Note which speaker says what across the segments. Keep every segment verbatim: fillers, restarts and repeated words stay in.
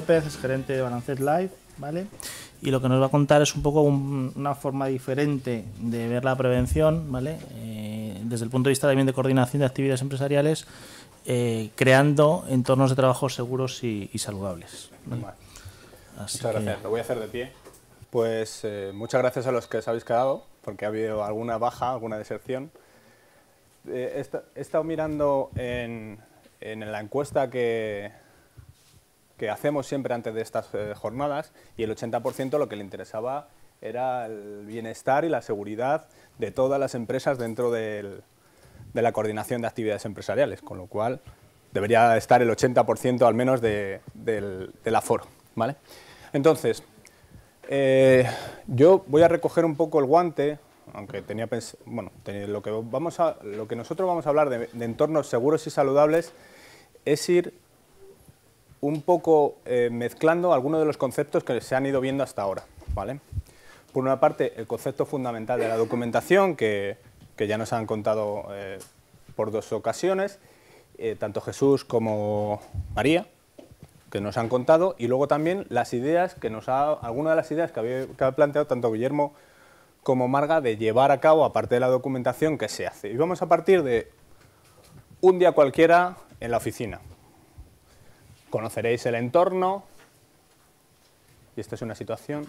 Speaker 1: López, es gerente de Balancet Live, ¿vale? Y lo que nos va a contar es un poco un, una forma diferente de ver la prevención, ¿vale? Eh, desde el punto de vista también de coordinación de actividades empresariales, eh, creando entornos de trabajo seguros y, y saludables, ¿vale?
Speaker 2: Vale.
Speaker 1: Así
Speaker 2: Muchas
Speaker 1: que...
Speaker 2: gracias. Lo voy a hacer de pie. Pues eh, muchas gracias a los que os habéis quedado, porque ha habido alguna baja, alguna deserción. Eh, he, esta, he estado mirando en, en la encuesta que, que hacemos siempre antes de estas eh, jornadas, y el ochenta por ciento lo que le interesaba era el bienestar y la seguridad de todas las empresas dentro del, de la coordinación de actividades empresariales, con lo cual debería estar el ochenta por ciento al menos de, del, del aforo, ¿vale? Entonces, eh, yo voy a recoger un poco el guante, aunque tenía pensado, bueno, lo que, vamos a, lo que nosotros vamos a hablar de, de entornos seguros y saludables es ir un poco eh, mezclando algunos de los conceptos que se han ido viendo hasta ahora, ¿vale? Por una parte, el concepto fundamental de la documentación, que, que ya nos han contado eh, por dos ocasiones, eh, tanto Jesús como María, que nos han contado, y luego también las ideas que nos ha, algunas de las ideas que había, que ha planteado tanto Guillermo como Marga de llevar a cabo, aparte de la documentación, que se hace. Y vamos a partir de un día cualquiera en la oficina. Conoceréis el entorno, y esta es una situación.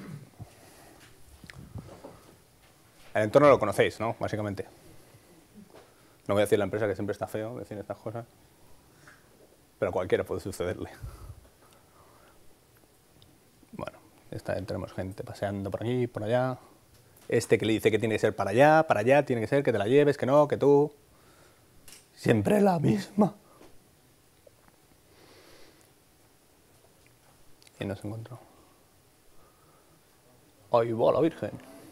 Speaker 2: El entorno lo conocéis, ¿no? Básicamente. No voy a decir la empresa, que siempre está feo decir estas cosas, pero a cualquiera puede sucederle. Bueno, esta, tenemos gente paseando por aquí, por allá. Este que le dice que tiene que ser para allá, para allá, tiene que ser que te la lleves, que no, que tú. Siempre la misma. ¿Quién nos encontró? ¡Ahí va la Virgen!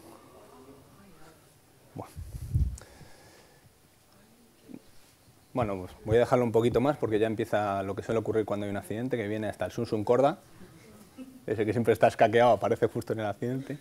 Speaker 2: Bueno. Bueno, pues voy a dejarlo un poquito más porque ya empieza lo que suele ocurrir cuando hay un accidente, que viene hasta el Sun Sun Corda. Ese que siempre está escaqueado aparece justo en el accidente.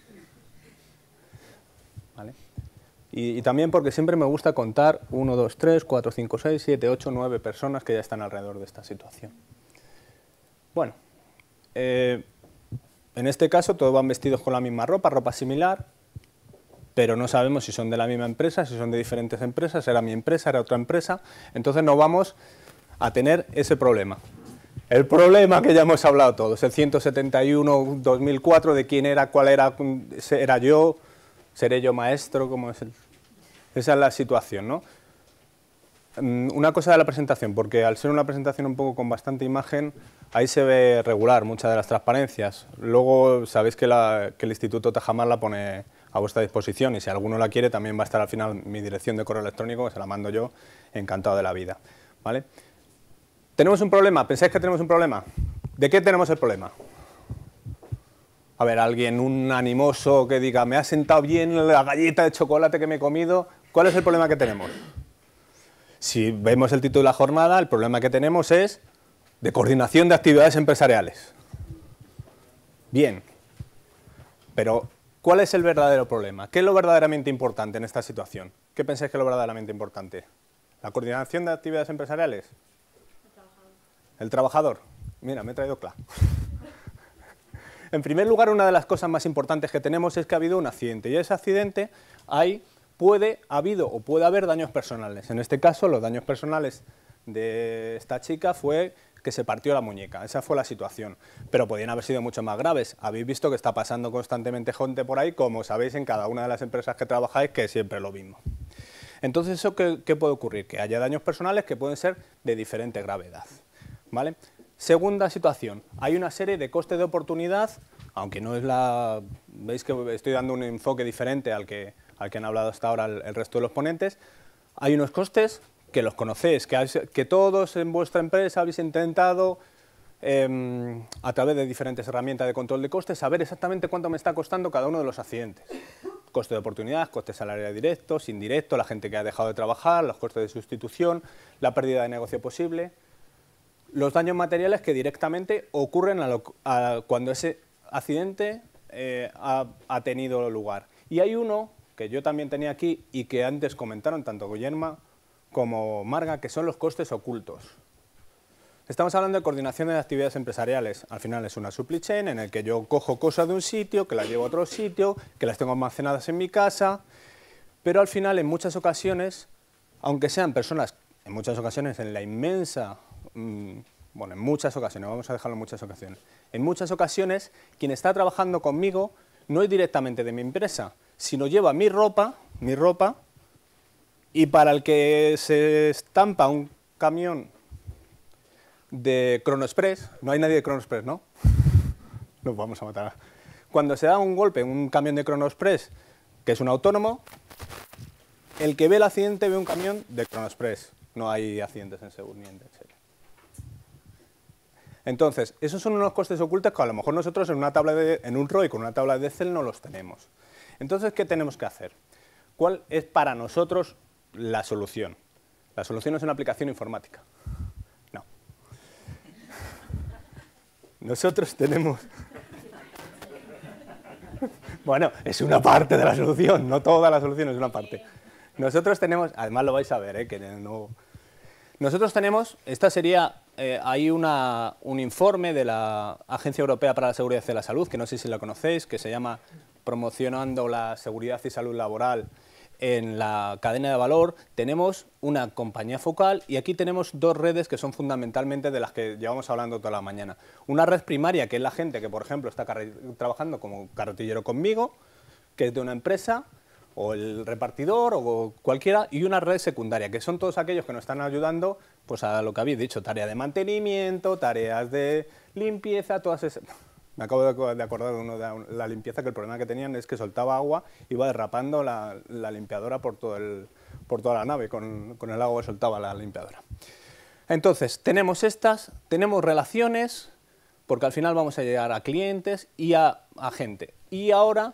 Speaker 2: ¿Vale? Y, y también porque siempre me gusta contar uno, dos, tres, cuatro, cinco, seis, siete, ocho, nueve personas que ya están alrededor de esta situación. Bueno, eh, en este caso todos van vestidos con la misma ropa, ropa similar, pero no sabemos si son de la misma empresa, si son de diferentes empresas, era mi empresa, era otra empresa, entonces no vamos a tener ese problema. El problema que ya hemos hablado todos, el ciento setenta y uno barra dos mil cuatro, de quién era, cuál era, era yo, seré yo maestro, ¿cómo es el? Esa es la situación, ¿no? Una cosa de la presentación, porque al ser una presentación un poco con bastante imagen, ahí se ve regular muchas de las transparencias. Luego sabéis que, la, que el Instituto Tajamar la pone a vuestra disposición, y si alguno la quiere también va a estar al final mi dirección de correo electrónico, que se la mando yo, encantado de la vida, ¿vale? ¿Tenemos un problema? ¿Pensáis que tenemos un problema? ¿De qué tenemos el problema? A ver, alguien, un animoso que diga, me ha sentado bien la galleta de chocolate que me he comido. ¿Cuál es el problema que tenemos? Si vemos el título de la jornada, el problema que tenemos es de coordinación de actividades empresariales. Bien, pero ¿cuál es el verdadero problema? ¿Qué es lo verdaderamente importante en esta situación? ¿Qué pensáis que es lo verdaderamente importante? ¿La coordinación de actividades empresariales? El trabajador. Mira, me he traído claro. En primer lugar, una de las cosas más importantes que tenemos es que ha habido un accidente, y ese accidente hay, puede, ha habido o puede haber daños personales. En este caso, los daños personales de esta chica fue que se partió la muñeca. Esa fue la situación, pero podían haber sido mucho más graves. Habéis visto que está pasando constantemente gente por ahí, como sabéis en cada una de las empresas que trabajáis, que siempre lo mismo. Entonces, ¿eso qué, qué puede ocurrir? Que haya daños personales que pueden ser de diferente gravedad, ¿vale? Segunda situación, hay una serie de costes de oportunidad, aunque no es la... Veis que estoy dando un enfoque diferente al que, al que han hablado hasta ahora el, el resto de los ponentes. Hay unos costes que los conocéis, que, que todos en vuestra empresa habéis intentado, eh, a través de diferentes herramientas de control de costes, saber exactamente cuánto me está costando cada uno de los accidentes. Coste de oportunidad, costes salariales directos, indirectos, la gente que ha dejado de trabajar, los costes de sustitución, la pérdida de negocio posible, los daños materiales que directamente ocurren a lo, a, cuando ese accidente eh, ha, ha tenido lugar. Y hay uno que yo también tenía aquí y que antes comentaron tanto Guillermo como Marga, que son los costes ocultos. Estamos hablando de coordinación de actividades empresariales. Al final es una supply chain en el que yo cojo cosas de un sitio, que las llevo a otro sitio, que las tengo almacenadas en mi casa, pero al final en muchas ocasiones, aunque sean personas, en muchas ocasiones, en la inmensa, mmm, bueno, en muchas ocasiones, vamos a dejarlo en muchas ocasiones, en muchas ocasiones quien está trabajando conmigo no es directamente de mi empresa, sino lleva mi ropa, mi ropa, y para el que se estampa un camión de Cronoexpress, no hay nadie de Cronoexpress, ¿no? Nos vamos a matar. Cuando se da un golpe en un camión de Cronoexpress, que es un autónomo, el que ve el accidente ve un camión de Cronoexpress. No hay accidentes en Segur ni en Serie. Entonces, esos son unos costes ocultos que a lo mejor nosotros en una tabla de, en un R O I con una tabla de Excel no los tenemos. Entonces, ¿qué tenemos que hacer? ¿Cuál es para nosotros la solución? La solución es una aplicación informática. No. Nosotros tenemos... Bueno, es una parte de la solución, no toda la solución, es una parte. Nosotros tenemos, además lo vais a ver, ¿eh? que no... Nosotros tenemos, esta sería, eh, hay una, un informe de la Agencia Europea para la Seguridad y la Salud, que no sé si la conocéis, que se llama Promocionando la Seguridad y Salud Laboral en la cadena de valor. Tenemos una compañía focal y aquí tenemos dos redes que son fundamentalmente de las que llevamos hablando toda la mañana. Una red primaria, que es la gente que, por ejemplo, está trabajando como carretillero conmigo, que es de una empresa, o el repartidor, o cualquiera, y una red secundaria, que son todos aquellos que nos están ayudando pues a lo que habéis dicho, tareas de mantenimiento, tareas de limpieza, todas esas... Me acabo de acordar de uno de la limpieza, que el problema que tenían es que soltaba agua, iba derrapando la, la limpiadora por, todo el, por toda la nave, con, con el agua que soltaba la limpiadora. Entonces, tenemos estas, tenemos relaciones, porque al final vamos a llegar a clientes y a, a gente. Y ahora...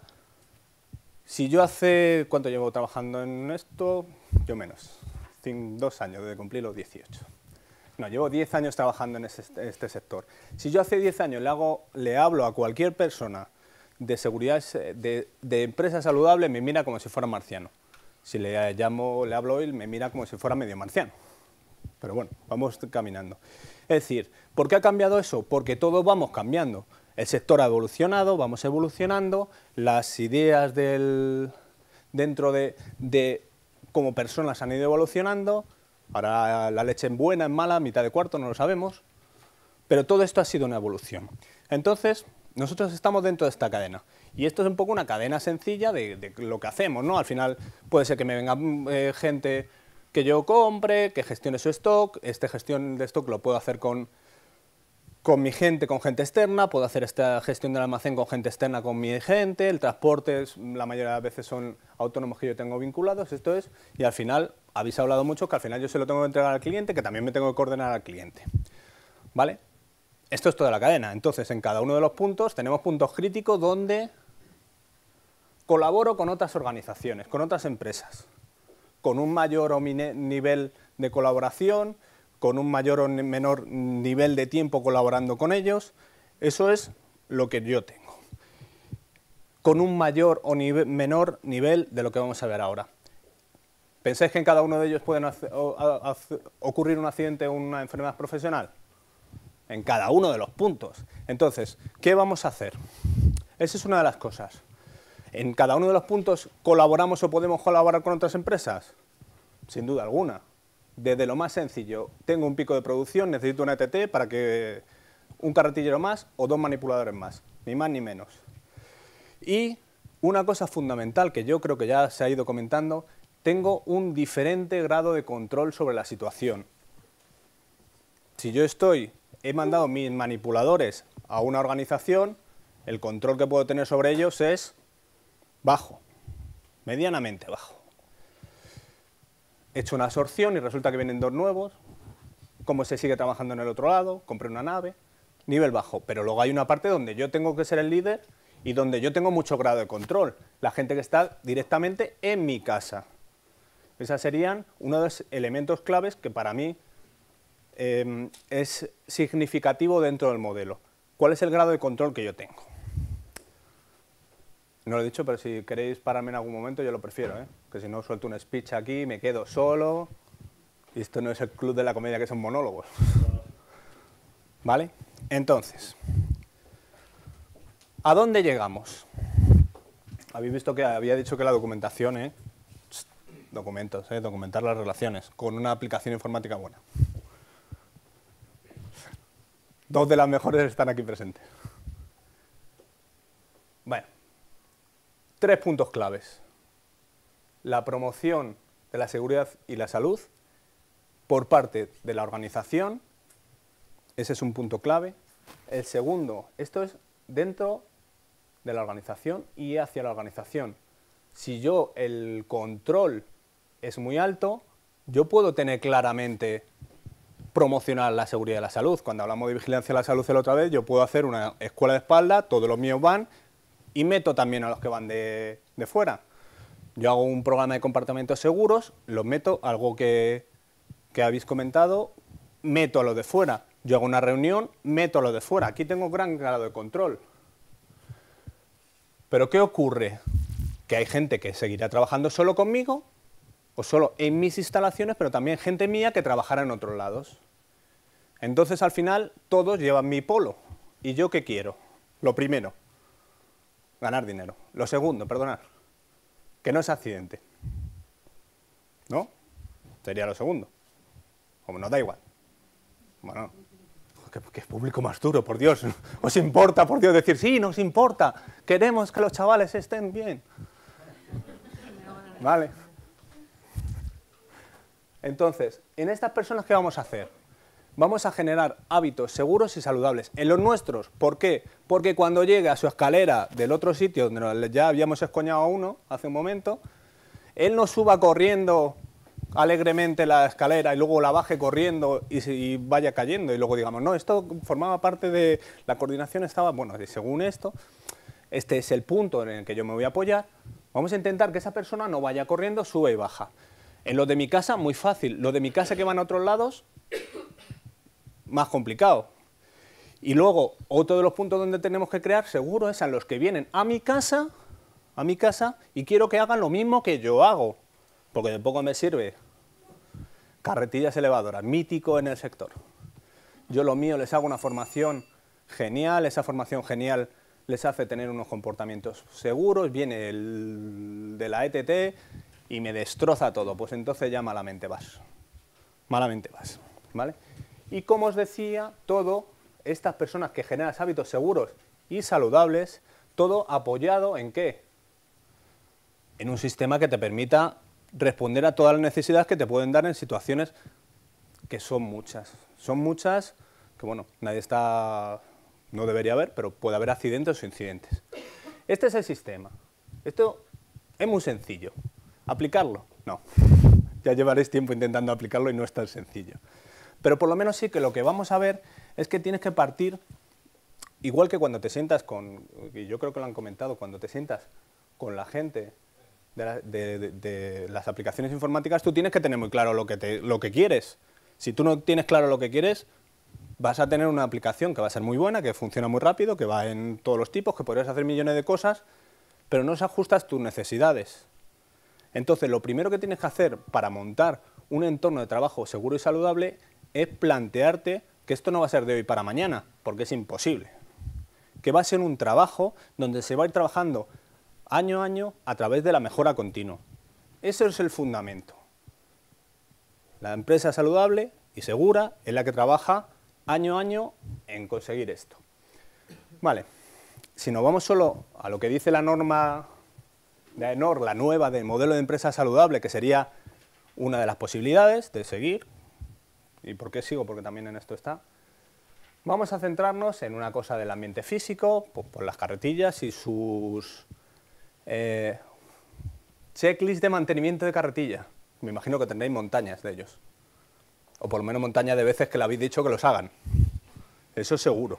Speaker 2: Si yo hace, ¿cuánto llevo trabajando en esto? Yo menos, dos años, desde cumplir los dieciocho. No, llevo diez años trabajando en este, este sector. Si yo hace diez años le, hago, le hablo a cualquier persona de seguridad, de, de empresa saludable, me mira como si fuera marciano. Si le llamo, le hablo hoy, me mira como si fuera medio marciano. Pero bueno, vamos caminando. Es decir, ¿por qué ha cambiado eso? Porque todos vamos cambiando. El sector ha evolucionado, vamos evolucionando, las ideas del, dentro de, de como personas han ido evolucionando, ahora la leche en buena, en mala, mitad de cuarto, no lo sabemos, pero todo esto ha sido una evolución. Entonces, nosotros estamos dentro de esta cadena, y esto es un poco una cadena sencilla de, de lo que hacemos, ¿no? Al final puede ser que me venga eh, gente que yo compre, que gestione su stock, esta gestión de stock lo puedo hacer con... con mi gente, con gente externa, puedo hacer esta gestión del almacén con gente externa, con mi gente, el transporte, es, la mayoría de las veces son autónomos que yo tengo vinculados, esto es, y al final, habéis hablado mucho que al final yo se lo tengo que entregar al cliente, que también me tengo que coordinar al cliente, ¿vale? Esto es toda la cadena, entonces en cada uno de los puntos tenemos puntos críticos donde colaboro con otras organizaciones, con otras empresas, con un mayor o nivel de colaboración, con un mayor o menor nivel de tiempo colaborando con ellos, eso es lo que yo tengo. Con un mayor o nive- menor nivel de lo que vamos a ver ahora. ¿Pensáis que en cada uno de ellos puede ocurrir un accidente o una enfermedad profesional? En cada uno de los puntos. Entonces, ¿qué vamos a hacer? Esa es una de las cosas. ¿En cada uno de los puntos colaboramos o podemos colaborar con otras empresas? Sin duda alguna. Desde lo más sencillo, tengo un pico de producción, necesito una E T T para que un carretillero más o dos manipuladores más, ni más ni menos. Y una cosa fundamental que yo creo que ya se ha ido comentando, tengo un diferente grado de control sobre la situación. Si yo estoy, he mandado mis manipuladores a una organización, el control que puedo tener sobre ellos es bajo, medianamente bajo. He hecho una absorción y resulta que vienen dos nuevos, cómo se sigue trabajando en el otro lado, compré una nave, nivel bajo, pero luego hay una parte donde yo tengo que ser el líder y donde yo tengo mucho grado de control, la gente que está directamente en mi casa. Esos serían uno de los elementos claves que para mí eh, es significativo dentro del modelo. ¿Cuál es el grado de control que yo tengo? No lo he dicho, pero si queréis pararme en algún momento, yo lo prefiero, ¿eh? Que si no suelto un speech aquí, me quedo solo, y esto no es el club de la comedia, que son monólogos. ¿Vale? Entonces, ¿a dónde llegamos? Habéis visto que había dicho que la documentación, ¿eh? Documentos, ¿eh? Documentar las relaciones, con una aplicación informática buena. Dos de las mejores están aquí presentes. Bueno, tres puntos claves. La promoción de la seguridad y la salud por parte de la organización, ese es un punto clave. El segundo, esto es dentro de la organización y hacia la organización. Si yo el control es muy alto, yo puedo tener claramente promocionar la seguridad y la salud. Cuando hablamos de vigilancia de la salud la otra vez, yo puedo hacer una escuela de espalda, todos los míos van y meto también a los que van de, de fuera. Yo hago un programa de comportamientos seguros, los meto, algo que, que habéis comentado, meto a los de fuera. Yo hago una reunión, meto a los de fuera. Aquí tengo gran grado de control. Pero ¿qué ocurre? Que hay gente que seguirá trabajando solo conmigo o solo en mis instalaciones, pero también gente mía que trabajará en otros lados. Entonces, al final, todos llevan mi polo. ¿Y yo qué quiero? Lo primero, ganar dinero. Lo segundo, perdonad, que no es accidente. ¿No? Sería lo segundo. Como nos da igual. Bueno, qué, qué público más duro, por Dios. ¿Os importa, por Dios, decir, sí, nos importa, queremos que los chavales estén bien? Vale. Entonces, en estas personas, ¿qué vamos a hacer? Vamos a generar hábitos seguros y saludables. En los nuestros, ¿por qué? Porque cuando llegue a su escalera del otro sitio, donde ya habíamos escoñado a uno hace un momento, él no suba corriendo alegremente la escalera y luego la baje corriendo y, y vaya cayendo y luego digamos, no, esto formaba parte de la coordinación, estaba, bueno, según esto, este es el punto en el que yo me voy a apoyar. Vamos a intentar que esa persona no vaya corriendo, sube y baja. En los de mi casa, muy fácil. Los de mi casa que van a otros lados, más complicado. Y luego, otro de los puntos donde tenemos que crear, seguro, es a los que vienen a mi casa, a mi casa, y quiero que hagan lo mismo que yo hago, porque de poco me sirve. Carretillas elevadoras, mítico en el sector. Yo lo mío les hago una formación genial, esa formación genial les hace tener unos comportamientos seguros, viene el de la E T T y me destroza todo, pues entonces ya malamente vas, malamente vas, ¿vale? Y como os decía, todo, estas personas que generan hábitos seguros y saludables, todo apoyado ¿en qué? En un sistema que te permita responder a todas las necesidades que te pueden dar en situaciones que son muchas. Son muchas, que bueno, nadie está, no debería haber, pero puede haber accidentes o incidentes. Este es el sistema. Esto es muy sencillo. ¿Aplicarlo? No. Ya llevaréis tiempo intentando aplicarlo y no es tan sencillo. Pero por lo menos sí que lo que vamos a ver es que tienes que partir, igual que cuando te sientas con, y yo creo que lo han comentado, cuando te sientas con la gente de, la, de, de, de las aplicaciones informáticas, tú tienes que tener muy claro lo que, te, lo que quieres. Si tú no tienes claro lo que quieres, vas a tener una aplicación que va a ser muy buena, que funciona muy rápido, que va en todos los tipos, que podrías hacer millones de cosas, pero no se ajustas a tus necesidades. Entonces, lo primero que tienes que hacer para montar un entorno de trabajo seguro y saludable es plantearte que esto no va a ser de hoy para mañana, porque es imposible. Que va a ser un trabajo donde se va a ir trabajando año a año a través de la mejora continua. Eso es el fundamento. La empresa saludable y segura es la que trabaja año a año en conseguir esto. Vale, si nos vamos solo a lo que dice la norma de AENOR, la nueva del modelo de empresa saludable, que sería una de las posibilidades de seguir. ¿Y por qué sigo? Porque también en esto está. Vamos a centrarnos en una cosa del ambiente físico, pues por las carretillas y sus eh, checklists de mantenimiento de carretilla. Me imagino que tendréis montañas de ellos. O por lo menos montañas de veces que le habéis dicho que los hagan. Eso es seguro.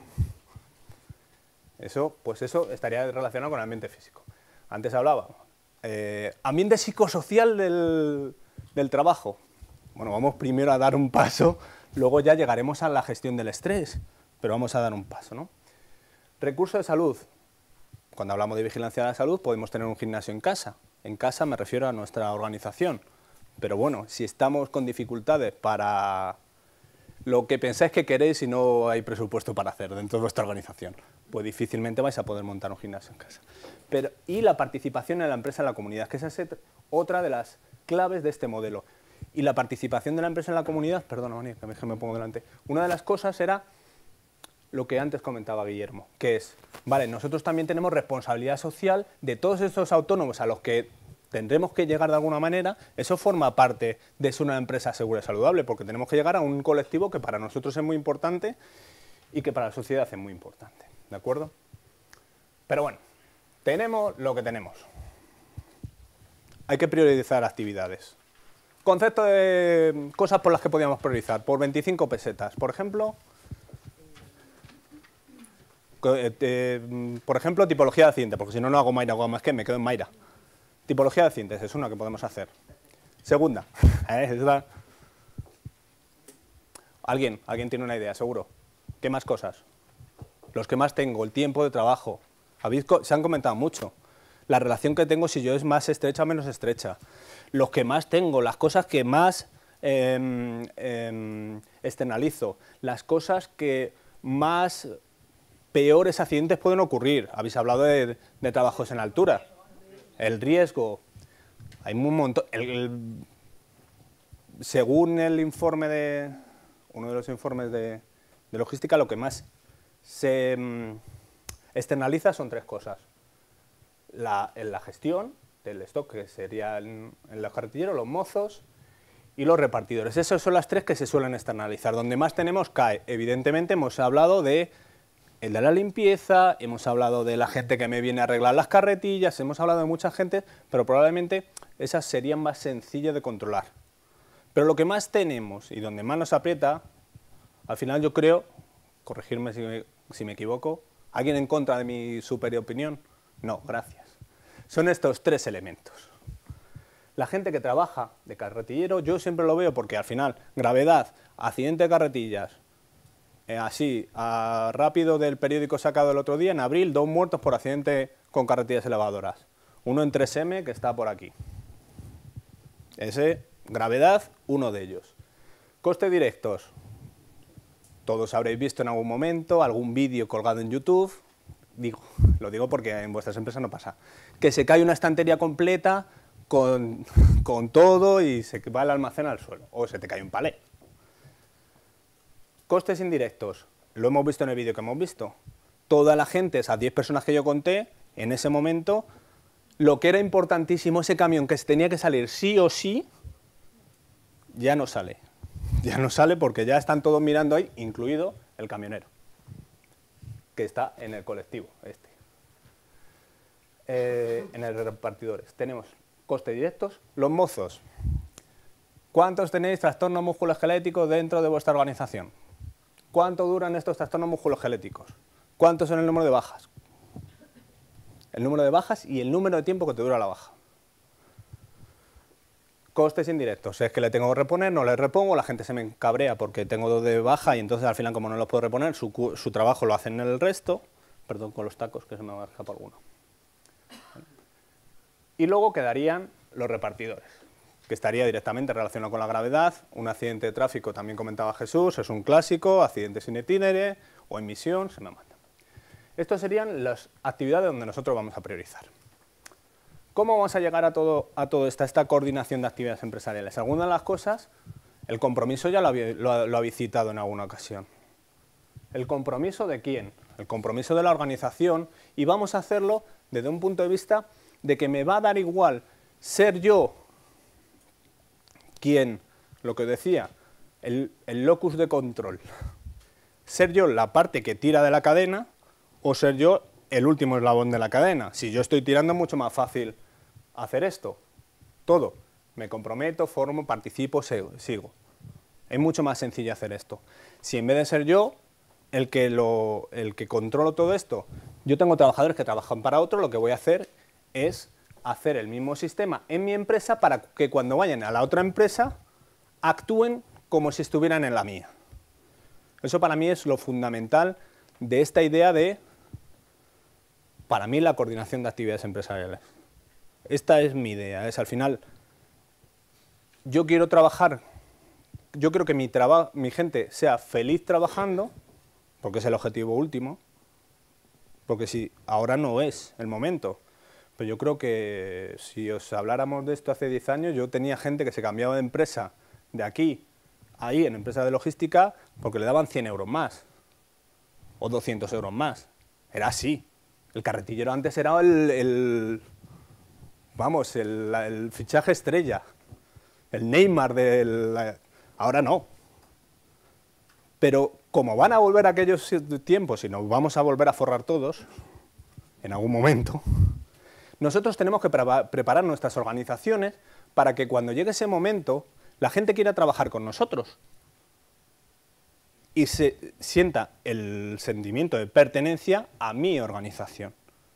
Speaker 2: Eso, pues eso estaría relacionado con el ambiente físico. Antes hablaba. Eh, ambiente psicosocial del, del trabajo. Bueno, vamos primero a dar un paso, luego ya llegaremos a la gestión del estrés, pero vamos a dar un paso, ¿no? Recursos de salud. Cuando hablamos de vigilancia de la salud, podemos tener un gimnasio en casa. En casa me refiero a nuestra organización. Pero bueno, si estamos con dificultades para lo que pensáis que queréis y no hay presupuesto para hacer dentro de vuestra organización. Pues difícilmente vais a poder montar un gimnasio en casa. Pero, y la participación en la empresa en la comunidad, que esa es otra de las claves de este modelo. Y la participación de la empresa en la comunidad, perdona, Mani, que me pongo delante, una de las cosas era lo que antes comentaba Guillermo, que es, vale, nosotros también tenemos responsabilidad social de todos estos autónomos a los que tendremos que llegar de alguna manera. Eso forma parte de ser una empresa segura y saludable, porque tenemos que llegar a un colectivo que para nosotros es muy importante y que para la sociedad es muy importante, ¿de acuerdo? Pero bueno, tenemos lo que tenemos. Hay que priorizar actividades. Concepto de cosas por las que podíamos priorizar, por veinticinco pesetas, por ejemplo... Eh, por ejemplo, tipología de accidente, porque si no, no hago Mayra, hago más que me quedo en Mayra. Tipología de accidentes es una que podemos hacer. Segunda. ¿Eh? ¿Alguien? ¿Alguien tiene una idea? Seguro. ¿Qué más cosas? Los que más tengo, el tiempo de trabajo. ¿Habéis co- se han comentado mucho. La relación que tengo, si yo es más estrecha o menos estrecha. Los que más tengo, las cosas que más eh, eh, externalizo. Las cosas que más... peores accidentes pueden ocurrir. Habéis hablado de, de trabajos en altura. El riesgo. Hay un montón. El, el, según el informe de... uno de los informes de, de logística, lo que más se um, externaliza son tres cosas. La, en la gestión del stock, que sería en, en los carretilleros, los mozos y los repartidores. Esas son las tres que se suelen externalizar. Donde más tenemos cae. Evidentemente hemos hablado de el de la limpieza, hemos hablado de la gente que me viene a arreglar las carretillas, hemos hablado de mucha gente, pero probablemente esas serían más sencillas de controlar. Pero lo que más tenemos y donde más nos aprieta, al final yo creo, corregirme si me, si me equivoco, ¿alguien en contra de mi superior opinión? No, gracias. Son estos tres elementos. La gente que trabaja de carretillero, yo siempre lo veo porque al final, gravedad, accidente de carretillas, Eh, así, a rápido del periódico sacado el otro día, en abril, dos muertos por accidente con carretillas elevadoras. Uno en tres eme, que está por aquí. Ese, gravedad, uno de ellos. Costes directos. Todos habréis visto en algún momento algún vídeo colgado en YouTube. Digo, lo digo porque en vuestras empresas no pasa. Que se cae una estantería completa con, con todo y se va el almacén al suelo. O se te cae un palé. Costes indirectos, lo hemos visto en el vídeo que hemos visto. Toda la gente, esas diez personas que yo conté, en ese momento, lo que era importantísimo, ese camión que tenía que salir sí o sí, ya no sale. Ya no sale porque ya están todos mirando ahí, incluido el camionero, que está en el colectivo este. Eh, en el repartidores tenemos costes directos, los mozos. ¿Cuántos tenéis trastornos musculoesqueléticos dentro de vuestra organización? ¿Cuánto duran estos trastornos musculoesqueléticos? ¿Cuántos son el número de bajas? El número de bajas y el número de tiempo que te dura la baja. Costes indirectos. Es que le tengo que reponer, no le repongo, la gente se me cabrea porque tengo dos de baja y entonces al final, como no los puedo reponer, su, su trabajo lo hacen en el resto. Perdón con los tacos, que se me va a escapar alguno. Y luego quedarían los repartidores, que estaría directamente relacionado con la gravedad. Un accidente de tráfico, también comentaba Jesús, es un clásico, accidente sin itinere o emisión, se me manda. Estas serían las actividades donde nosotros vamos a priorizar. ¿Cómo vamos a llegar a todo, a todo esta, esta coordinación de actividades empresariales? Algunas de las cosas, el compromiso ya lo, había, lo, lo habéis citado en alguna ocasión. ¿El compromiso de quién? El compromiso de la organización, y vamos a hacerlo desde un punto de vista de que me va a dar igual ser yo quien, lo que decía, el, el locus de control, ser yo la parte que tira de la cadena o ser yo el último eslabón de la cadena. Si yo estoy tirando, es mucho más fácil hacer esto, todo. Me comprometo, formo, participo, sigo. Es mucho más sencillo hacer esto. Si en vez de ser yo el que, lo, el que controlo todo esto, yo tengo trabajadores que trabajan para otro, lo que voy a hacer es hacer el mismo sistema en mi empresa para que cuando vayan a la otra empresa actúen como si estuvieran en la mía. Eso para mí es lo fundamental de esta idea de, para mí, la coordinación de actividades empresariales. Esta es mi idea, es al final, yo quiero trabajar yo creo que mi, traba, mi gente sea feliz trabajando, porque es el objetivo último, porque si ahora no es el momento. Pero yo creo que si os habláramos de esto hace diez años, yo tenía gente que se cambiaba de empresa de aquí a ahí, en empresa de logística, porque le daban cien euros más, o doscientos euros más. Era así. El carretillero antes era el, el vamos, el, el fichaje estrella, el Neymar del... Ahora no. Pero como van a volver aquellos tiempos y nos vamos a volver a forrar todos, en algún momento, nosotros tenemos que pre- preparar nuestras organizaciones para que cuando llegue ese momento la gente quiera trabajar con nosotros y se sienta el sentimiento de pertenencia a mi organización.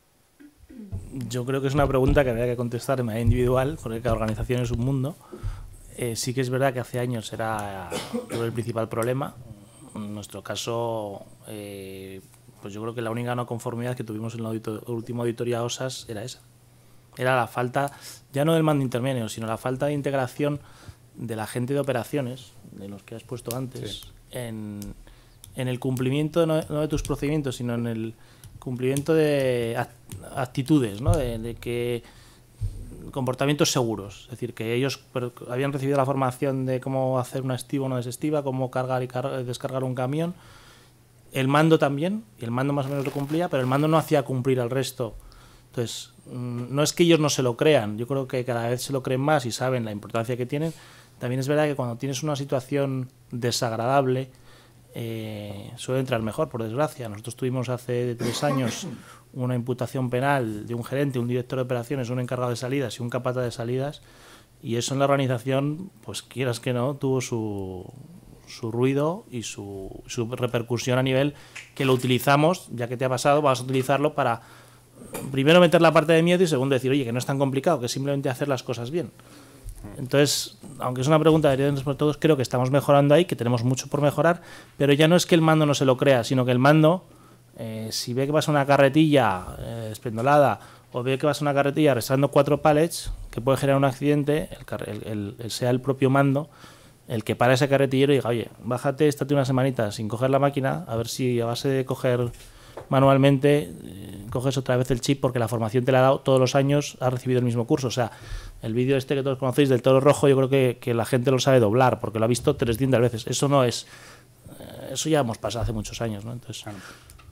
Speaker 1: Yo creo que es una pregunta que habría que contestar de manera individual, porque cada organización es un mundo. Eh, sí que es verdad que hace años era el principal problema. En nuestro caso, eh, pues yo creo que la única no conformidad que tuvimos en la audito- última auditoría O S A S era esa. Era la falta, ya no del mando intermedio, sino la falta de integración de la gente de operaciones, de los que has puesto antes, sí. en, en el cumplimiento no, no de tus procedimientos, sino en el cumplimiento de actitudes, ¿no? de, de que comportamientos seguros, es decir, que ellos habían recibido la formación de cómo hacer una estiva o una desestiva, cómo cargar y car descargar un camión, el mando también, y el mando más o menos lo cumplía, pero el mando no hacía cumplir al resto. Entonces, no es que ellos no se lo crean, yo creo que cada vez se lo creen más y saben la importancia que tienen. También es verdad que cuando tienes una situación desagradable, eh, suele entrar mejor, por desgracia. Nosotros tuvimos hace tres años una imputación penal de un gerente, un director de operaciones, un encargado de salidas y un capataz de salidas, y eso en la organización, pues quieras que no, tuvo su, su ruido y su, su repercusión a nivel que lo utilizamos, ya que te ha pasado, vas a utilizarlo para primero meter la parte de miedo y segundo decir, oye, que no es tan complicado, que es simplemente hacer las cosas bien. Entonces, aunque es una pregunta que deberíamos por todos, creo que estamos mejorando ahí, que tenemos mucho por mejorar, pero ya no es que el mando no se lo crea, sino que el mando, eh, si ve que vas a una carretilla eh, despendolada o ve que vas a una carretilla arrastrando cuatro pallets, que puede generar un accidente, el, el, el, el, sea el propio mando el que para ese carretillero y diga, oye, bájate, estate una semanita sin coger la máquina, a ver si a base de coger manualmente eh, coges otra vez el chip, porque la formación te la ha dado todos los años, has recibido el mismo curso. O sea, el vídeo este que todos conocéis del toro rojo, yo creo que, que la gente lo sabe doblar, porque lo ha visto trescientas veces. Eso no es... Eh, eso ya hemos pasado hace muchos años, ¿no? Entonces...
Speaker 2: Claro.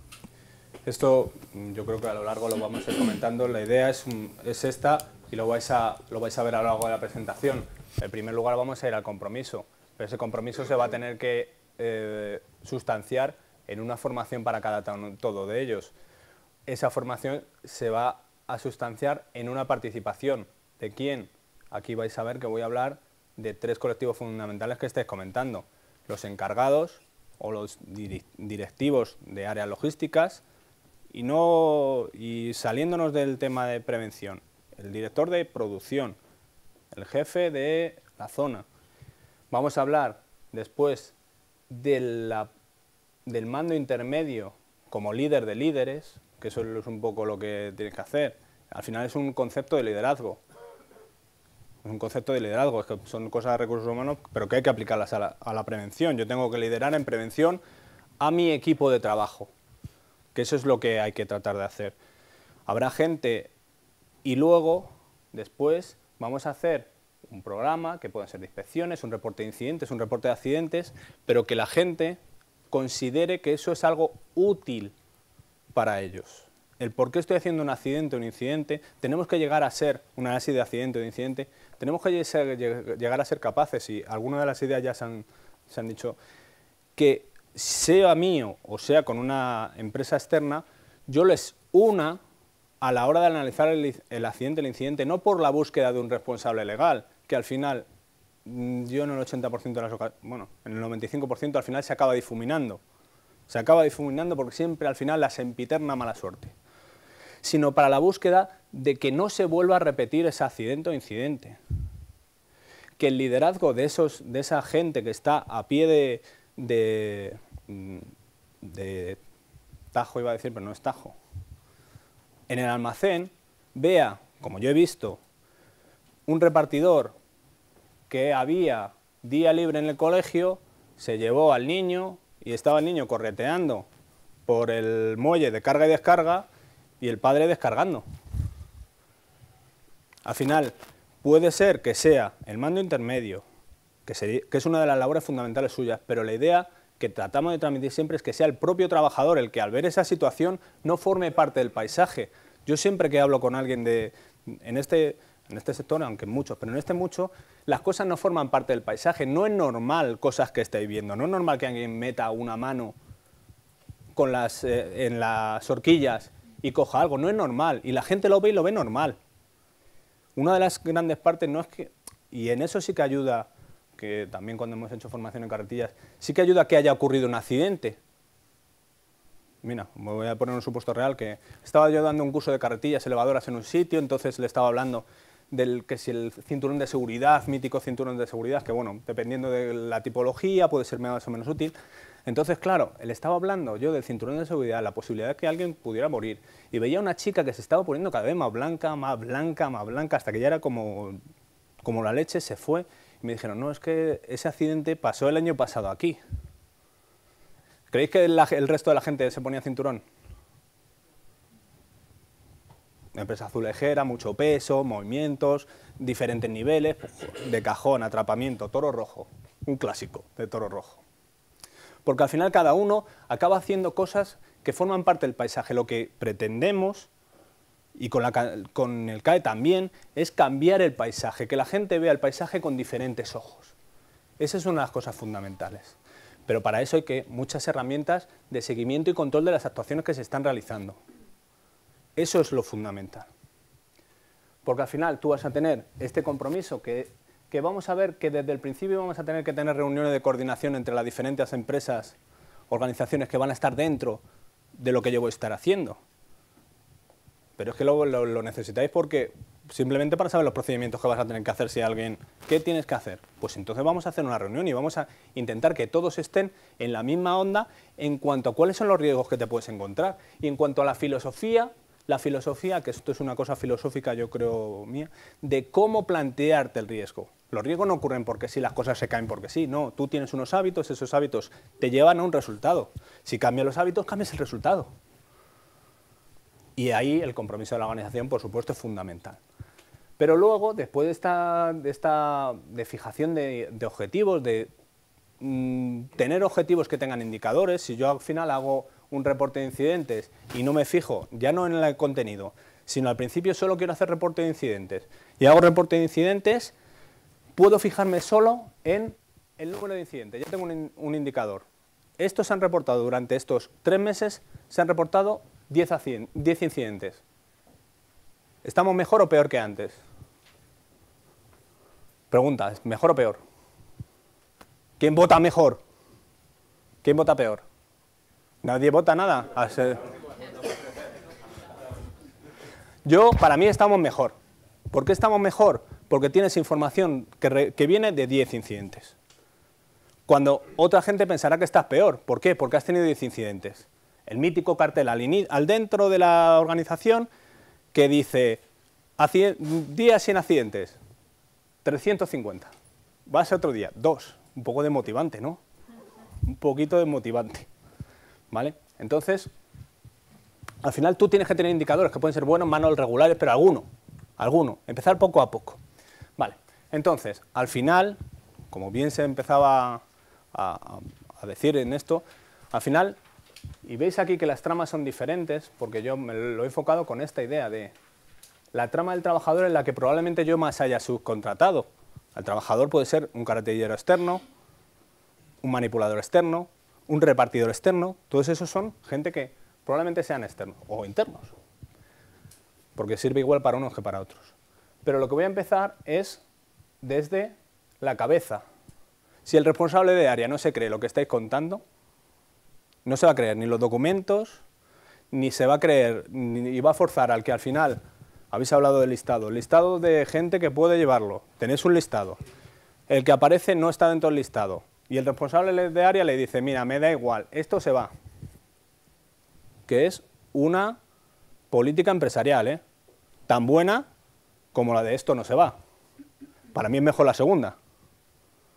Speaker 2: Esto yo creo que a lo largo lo vamos a ir comentando. La idea es, es esta y lo vais, a, lo vais a ver a lo largo de la presentación. En primer lugar vamos a ir al compromiso, pero ese compromiso se va a tener que eh, sustanciar en una formación para cada todo de ellos. Esa formación se va a sustanciar en una participación. ¿De quién? Aquí vais a ver que voy a hablar de tres colectivos fundamentales que estáis comentando. Los encargados o los directivos de áreas logísticas y, no, y saliéndonos del tema de prevención, el director de producción, el jefe de la zona. Vamos a hablar después de la del mando intermedio como líder de líderes, que eso es un poco lo que tienes que hacer. Al final es un concepto de liderazgo. Es un concepto de liderazgo, es que son cosas de recursos humanos, pero que hay que aplicarlas a la, a la prevención. Yo tengo que liderar en prevención a mi equipo de trabajo, que eso es lo que hay que tratar de hacer. Habrá gente y luego, después, vamos a hacer un programa que pueden ser de inspecciones, un reporte de incidentes, un reporte de accidentes, pero que la gente considere que eso es algo útil para ellos. El por qué estoy haciendo un accidente o un incidente, tenemos que llegar a ser, un análisis de accidente o de incidente, tenemos que llegar a ser capaces, y algunas de las ideas ya se han, se han dicho, que sea mío o sea con una empresa externa, yo les una a la hora de analizar el, el accidente, el incidente, no por la búsqueda de un responsable legal, que al final... yo en el ochenta por ciento de las ocasiones, bueno, en el noventa y cinco por ciento al final se acaba difuminando. Se acaba difuminando porque siempre al final la sempiterna mala suerte. Sino para la búsqueda de que no se vuelva a repetir ese accidente o incidente. Que el liderazgo de, esos, de esa gente que está a pie de, de, de Tajo, iba a decir, pero no es Tajo, en el almacén, vea, como yo he visto, un repartidor que había día libre en el colegio, se llevó al niño y estaba el niño correteando por el muelle de carga y descarga y el padre descargando. Al final, puede ser que sea el mando intermedio, que, sería, que es una de las labores fundamentales suyas, pero la idea que tratamos de transmitir siempre es que sea el propio trabajador el que al ver esa situación no forme parte del paisaje. Yo siempre que hablo con alguien de, en, este, en este sector, aunque muchos, pero en este mucho, las cosas no forman parte del paisaje. No es normal cosas que estáis viendo, no es normal que alguien meta una mano con las, eh, en las horquillas y coja algo, no es normal, y la gente lo ve y lo ve normal. Una de las grandes partes no es que, y en eso sí que ayuda, que también cuando hemos hecho formación en carretillas, sí que ayuda a que haya ocurrido un accidente. Mira, me voy a poner un supuesto real, que estaba yo dando un curso de carretillas elevadoras en un sitio, entonces le estaba hablando del que si el cinturón de seguridad, mítico cinturón de seguridad, que bueno, dependiendo de la tipología puede ser más o menos útil. Entonces, claro, le estaba hablando yo del cinturón de seguridad, la posibilidad de que alguien pudiera morir, y veía una chica que se estaba poniendo cada vez más blanca, más blanca, más blanca, hasta que ya era como, como la leche, se fue, y me dijeron, no, es que ese accidente pasó el año pasado aquí. ¿Creéis que la, el resto de la gente se ponía cinturón? Empresa azulejera, mucho peso, movimientos, diferentes niveles, de cajón, atrapamiento, toro rojo, un clásico de toro rojo. Porque al final cada uno acaba haciendo cosas que forman parte del paisaje. Lo que pretendemos, y con, la, con el C A E también, es cambiar el paisaje, que la gente vea el paisaje con diferentes ojos. Esa es una de las cosas fundamentales. Pero para eso hay que muchas herramientas de seguimiento y control de las actuaciones que se están realizando. Eso es lo fundamental. Porque al final tú vas a tener este compromiso que, que vamos a ver que desde el principio vamos a tener que tener reuniones de coordinación entre las diferentes empresas, organizaciones que van a estar dentro de lo que yo voy a estar haciendo. Pero es que luego lo, lo necesitáis porque simplemente para saber los procedimientos que vas a tener que hacer si alguien... ¿Qué tienes que hacer? Pues entonces vamos a hacer una reunión y vamos a intentar que todos estén en la misma onda en cuanto a cuáles son los riesgos que te puedes encontrar. Y en cuanto a la filosofía, la filosofía, que esto es una cosa filosófica yo creo mía, de cómo plantearte el riesgo. Los riesgos no ocurren porque sí, las cosas se caen porque sí, no. Tú tienes unos hábitos, esos hábitos te llevan a un resultado. Si cambias los hábitos, cambias el resultado. Y ahí el compromiso de la organización, por supuesto, es fundamental. Pero luego, después de esta, de, esta, de fijación de, de objetivos, de mmm, tener objetivos que tengan indicadores, si yo al final hago un reporte de incidentes y no me fijo, ya no en el contenido, sino al principio solo quiero hacer reporte de incidentes, y hago reporte de incidentes, puedo fijarme solo en el número de incidentes. Ya tengo un, un indicador. Estos se han reportado durante estos tres meses, se han reportado diez incidentes. ¿Estamos mejor o peor que antes? Pregunta, ¿mejor o peor? ¿Quién vota mejor? ¿Quién vota peor? ¿Nadie vota nada? Yo, para mí estamos mejor. ¿Por qué estamos mejor? Porque tienes información que, re, que viene de diez incidentes. Cuando otra gente pensará que estás peor. ¿Por qué? Porque has tenido diez incidentes. El mítico cartel al, al dentro de la organización que dice días sin accidentes, trescientos cincuenta. Va a ser otro día, dos. Un poco desmotivante, ¿no? Un poquito desmotivante. ¿Vale? Entonces, al final tú tienes que tener indicadores que pueden ser buenos, malos, regulares, pero alguno, alguno. Empezar poco a poco. Vale. Entonces, al final, como bien se empezaba a, a, a decir en esto, al final... Y veis aquí que las tramas son diferentes, porque yo me lo he enfocado con esta idea de la trama del trabajador en la que probablemente yo más haya subcontratado. El trabajador puede ser un carretillero externo, un manipulador externo, un repartidor externo, todos esos son gente que probablemente sean externos o internos, porque sirve igual para unos que para otros. Pero lo que voy a empezar es desde la cabeza. Si el responsable de área no se cree lo que estáis contando, no se va a creer ni los documentos, ni se va a creer, ni va a forzar al que al final, habéis hablado del listado, el listado de gente que puede llevarlo, tenéis un listado, el que aparece no está dentro del listado, y el responsable de área le dice, mira, me da igual, esto se va, que es una política empresarial, ¿eh? Tan buena como la de esto no se va. Para mí es mejor la segunda,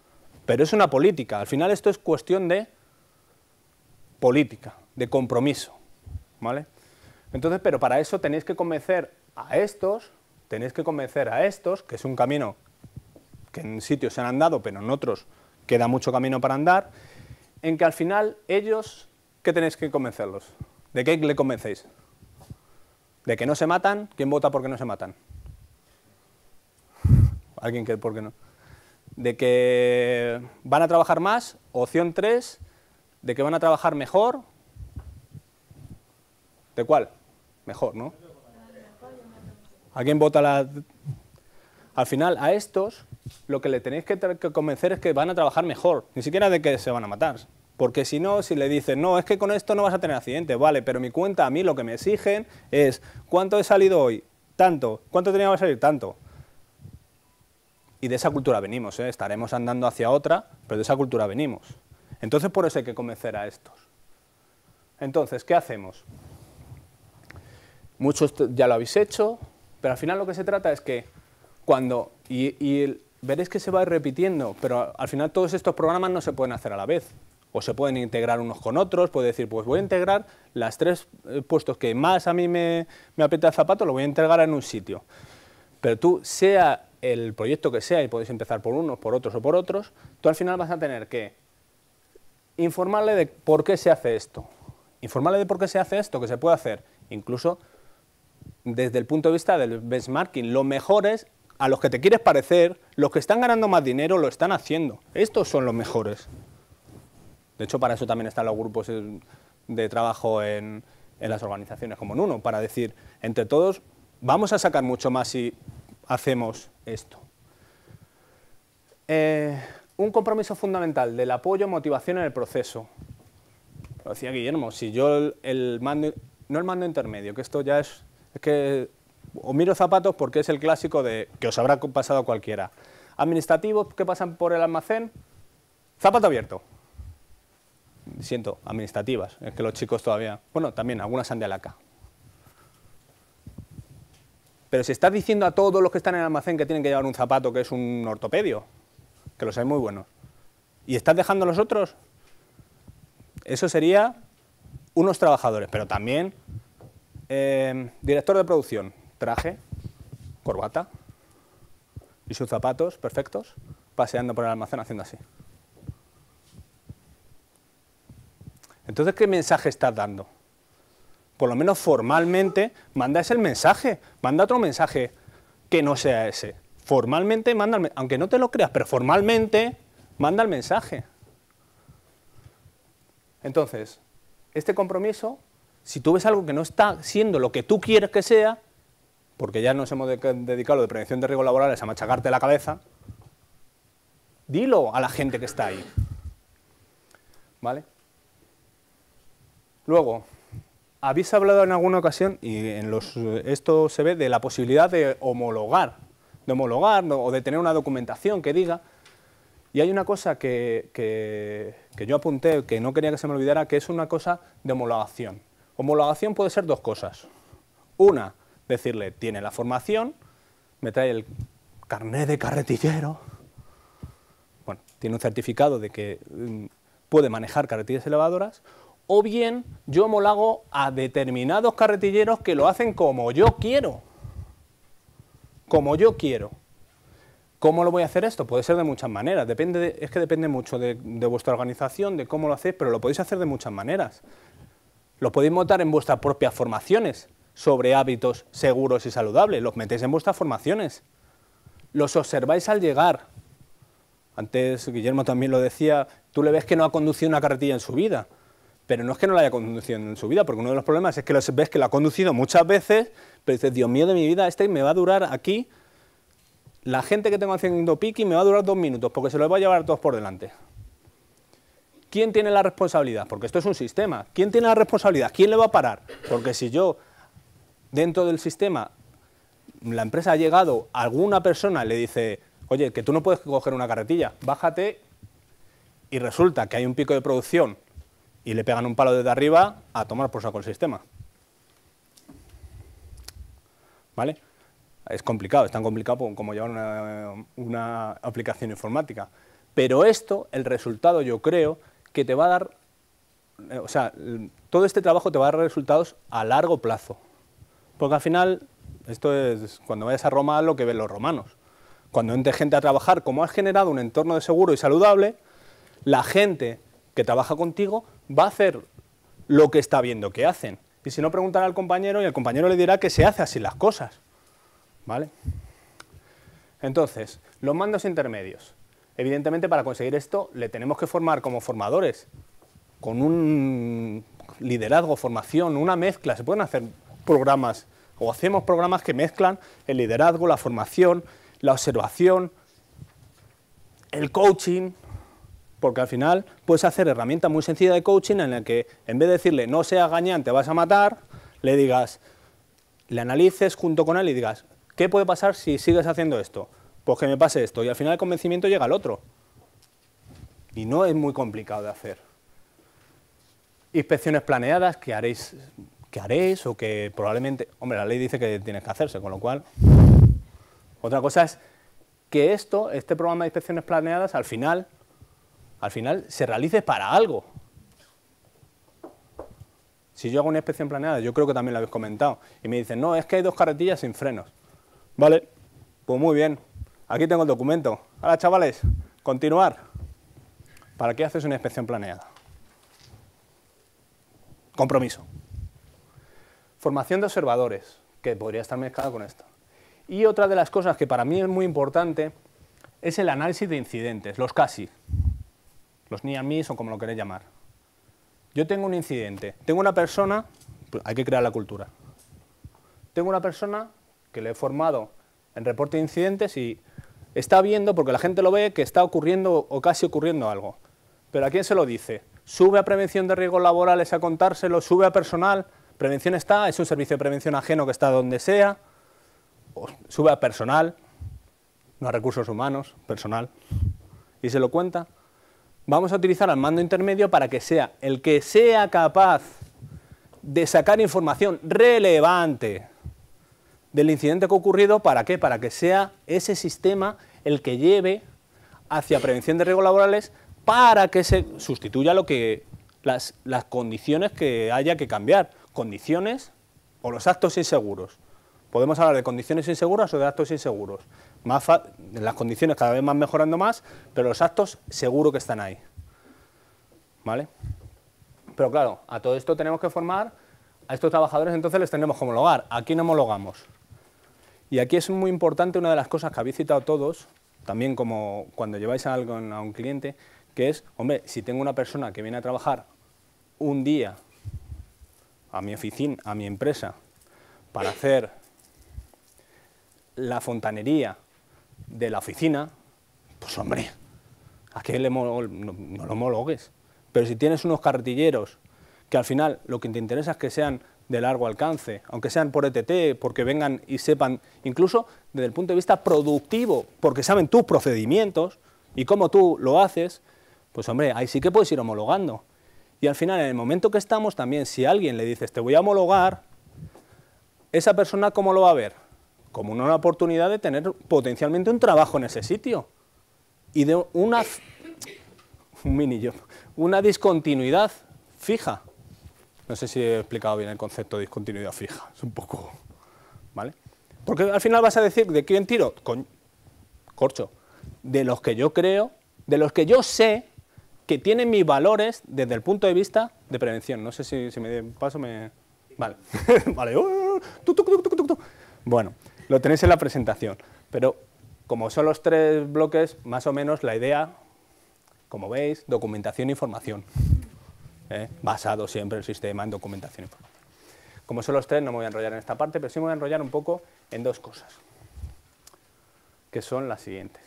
Speaker 2: pero es una política. Al final esto es cuestión de política, de compromiso, ¿vale? Entonces, pero para eso tenéis que convencer a estos, tenéis que convencer a estos, que es un camino que en sitios se han andado, pero en otros queda mucho camino para andar, en que al final ellos, ¿qué tenéis que convencerlos? ¿De qué le convencéis? ¿De que no se matan? ¿Quién vota por que no se matan? ¿Alguien que por qué no? ¿De que van a trabajar más? Opción tres, ¿de que van a trabajar mejor? ¿De cuál? Mejor, ¿no? ¿Alguien vota la...? Al final, a estos, lo que le tenéis que, que convencer es que van a trabajar mejor, ni siquiera de que se van a matar. Porque si no, si le dicen, no, es que con esto no vas a tener accidente, vale, pero mi cuenta, a mí lo que me exigen es, ¿cuánto he salido hoy? Tanto. ¿Cuánto tenía que salir? Tanto. Y de esa cultura venimos, ¿eh? Estaremos andando hacia otra, pero de esa cultura venimos. Entonces, por eso hay que convencer a estos. Entonces, ¿qué hacemos? Muchos ya lo habéis hecho, pero al final lo que se trata es que cuando, y, y el, veréis que se va repitiendo, pero al final todos estos programas no se pueden hacer a la vez, o se pueden integrar unos con otros, puede decir, pues voy a integrar las tres eh, puestos que más a mí me, me aprieta el zapato, lo voy a integrar en un sitio. Pero tú, sea el proyecto que sea, y podéis empezar por unos, por otros o por otros, tú al final vas a tener que informarle de por qué se hace esto. Informarle de por qué se hace esto, que se puede hacer, incluso desde el punto de vista del benchmarking. Los mejores, a los que te quieres parecer, los que están ganando más dinero, lo están haciendo. Estos son los mejores. De hecho, para eso también están los grupos de trabajo en, en las organizaciones como Nuno, para decir, entre todos, vamos a sacar mucho más si hacemos esto. Eh, un compromiso fundamental del apoyo, motivación en el proceso. Lo decía Guillermo, si yo el, el mando, no el mando intermedio, que esto ya es, es que os miro zapatos porque es el clásico de que os habrá pasado a cualquiera. Administrativos que pasan por el almacén, zapato abierto. Siento, administrativas, es que los chicos todavía, bueno, también algunas han de alaca. Pero si estás diciendo a todos los que están en el almacén que tienen que llevar un zapato que es un ortopedio, que los hay muy buenos, y estás dejando a los otros, eso sería unos trabajadores, pero también eh, director de producción, traje, corbata y sus zapatos perfectos, paseando por el almacén haciendo así. Entonces, ¿qué mensaje estás dando? Por lo menos formalmente, manda ese el mensaje, manda otro mensaje que no sea ese. Formalmente, manda el, aunque no te lo creas, pero formalmente, manda el mensaje. Entonces, este compromiso, si tú ves algo que no está siendo lo que tú quieres que sea, porque ya nos hemos de dedicado a lo de prevención de riesgos laborales a machacarte la cabeza, dilo a la gente que está ahí. ¿Vale? Luego, habéis hablado en alguna ocasión, y en los, esto se ve, de la posibilidad de homologar, de homologar o de tener una documentación que diga, y hay una cosa que, que, que yo apunté, que no quería que se me olvidara, que es una cosa de homologación. Homologación puede ser dos cosas. Una, decirle, tiene la formación, me trae el carnet de carretillero, bueno, tiene un certificado de que um, puede manejar carretillas elevadoras, o bien yo homologo a determinados carretilleros que lo hacen como yo quiero. Como yo quiero. ¿Cómo lo voy a hacer esto? Puede ser de muchas maneras. Depende de, es que depende mucho de, de vuestra organización, de cómo lo hacéis, pero lo podéis hacer de muchas maneras. Lo podéis montar en vuestras propias formaciones sobre hábitos seguros y saludables. Los metéis en vuestras formaciones. Los observáis al llegar. Antes Guillermo también lo decía, tú le ves que no ha conducido una carretilla en su vida. Pero no es que no la haya conducido en su vida, porque uno de los problemas es que los ves que la ha conducido muchas veces, pero dices, Dios mío de mi vida, este me va a durar aquí, la gente que tengo haciendo picking me va a durar dos minutos, porque se los va a llevar todos por delante. ¿Quién tiene la responsabilidad? Porque esto es un sistema. ¿Quién tiene la responsabilidad? ¿Quién le va a parar? Porque si yo, dentro del sistema, la empresa ha llegado, alguna persona le dice, oye, que tú no puedes coger una carretilla, bájate, y resulta que hay un pico de producción, y le pegan un palo desde arriba, a tomar por saco el sistema. ¿Vale? Es complicado, es tan complicado como llevar una, una aplicación informática. Pero esto, el resultado, yo creo, que te va a dar, eh, o sea, todo este trabajo te va a dar resultados a largo plazo. Porque al final, esto es cuando vayas a Roma lo que ven los romanos. Cuando entre gente a trabajar, como has generado un entorno de seguro y saludable, la gente que trabaja contigo va a hacer lo que está viendo que hacen. Y si no, preguntan al compañero y el compañero le dirá que se hace así las cosas. ¿Vale? Entonces, los mandos intermedios. Evidentemente, para conseguir esto, le tenemos que formar como formadores, con un liderazgo, formación, una mezcla. Se pueden hacer programas, o hacemos programas que mezclan el liderazgo, la formación, la observación, el coaching, porque al final puedes hacer herramientas muy sencillas de coaching en la que, en vez de decirle, no seas gañán, te vas a matar, le digas, le analices junto con él y digas, ¿qué puede pasar si sigues haciendo esto? Pues que me pase esto, y al final el convencimiento llega al otro. Y no es muy complicado de hacer. Inspecciones planeadas que haréis, que haréis o que probablemente... Hombre, la ley dice que tienes que hacerse, con lo cual... Otra cosa es que esto, este programa de inspecciones planeadas, al final, al final se realice para algo. Si yo hago una inspección planeada, yo creo que también lo habéis comentado, y me dicen, no, es que hay dos carretillas sin frenos. Vale, pues muy bien, aquí tengo el documento. Ahora, chavales, continuar. ¿Para qué haces una inspección planeada? Compromiso. Formación de observadores, que podría estar mezclada con esto. Y otra de las cosas que para mí es muy importante es el análisis de incidentes, los casi, los near miss o como lo queréis llamar. Yo tengo un incidente, tengo una persona, pues hay que crear la cultura. Tengo una persona que le he formado en reporte de incidentes y está viendo, porque la gente lo ve, que está ocurriendo o casi ocurriendo algo. Pero ¿a quién se lo dice? Sube a prevención de riesgos laborales a contárselo, sube a personal, prevención está, es un servicio de prevención ajeno que está donde sea, o sube a personal, no a recursos humanos, personal, y se lo cuenta. Vamos a utilizar al mando intermedio para que sea el que sea capaz de sacar información relevante del incidente que ha ocurrido. ¿Para qué? Para que sea ese sistema el que lleve hacia prevención de riesgos laborales para que se sustituya lo que, las, las condiciones que haya que cambiar. Condiciones o los actos inseguros. Podemos hablar de condiciones inseguras o de actos inseguros. Más las condiciones cada vez más mejorando más, pero los actos seguro que están ahí. ¿Vale? Pero claro, a todo esto tenemos que formar a estos trabajadores, entonces les tenemos que homologar. ¿A quién homologamos? Y aquí es muy importante una de las cosas que habéis citado todos, también como cuando lleváis a algo a un cliente, que es, hombre, si tengo una persona que viene a trabajar un día a mi oficina, a mi empresa, para hacer la fontanería de la oficina, pues hombre, ¿a qué le no, no lo homologues? Pero si tienes unos carretilleros que al final lo que te interesa es que sean de largo alcance, aunque sean por E T T, porque vengan y sepan, incluso desde el punto de vista productivo, porque saben tus procedimientos y cómo tú lo haces, pues hombre, ahí sí que puedes ir homologando. Y al final, en el momento que estamos también, si a alguien le dices, te voy a homologar, esa persona, ¿cómo lo va a ver? Como una oportunidad de tener potencialmente un trabajo en ese sitio y de una, un mini job, una discontinuidad fija. No sé si he explicado bien el concepto de discontinuidad fija, es un poco, ¿vale? Porque al final vas a decir, ¿de quién tiro? Con, corcho, de los que yo creo, de los que yo sé que tienen mis valores desde el punto de vista de prevención. No sé si, si me paso, me... Vale, vale. Uh, tu, tu, tu, tu, tu, tu. Bueno, lo tenéis en la presentación, pero como son los tres bloques, más o menos la idea, como veis, documentación e información. ¿Eh? Basado siempre el sistema en documentación e información. Como son los tres, no me voy a enrollar en esta parte, pero sí me voy a enrollar un poco en dos cosas, que son las siguientes.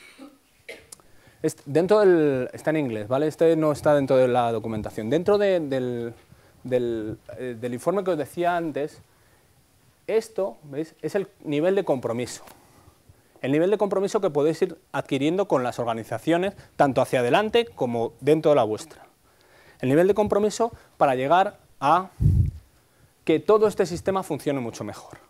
Speaker 2: Este, dentro del, está en inglés, ¿vale? Este no está dentro de la documentación. Dentro de, del, del, eh, del informe que os decía antes, esto, ¿veis?, es el nivel de compromiso. El nivel de compromiso que podéis ir adquiriendo con las organizaciones, tanto hacia adelante como dentro de la vuestra. El nivel de compromiso para llegar a que todo este sistema funcione mucho mejor.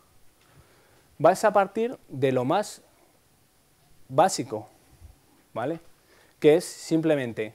Speaker 2: Vais a partir de lo más básico, ¿vale? que es simplemente